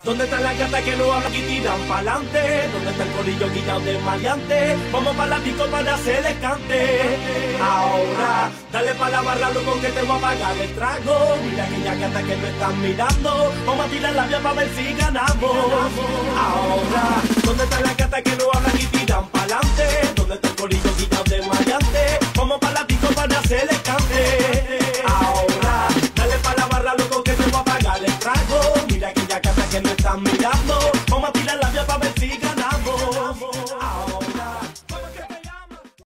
¿Dónde están las gatas que no hablan y tiran pa'lante? ¿Dónde está el corillo guillado de maleante? Vamos pa' la disco para hacer el cante. Ahora, dale pa' la barra, loco, que te voy a pagar el trago. Mira aquellas gatas que me están mirando. Vamos a tirar la vía pa' ver si ganamos. Ahora, ¿dónde están las gatas que no hablan y tiran pa'lante?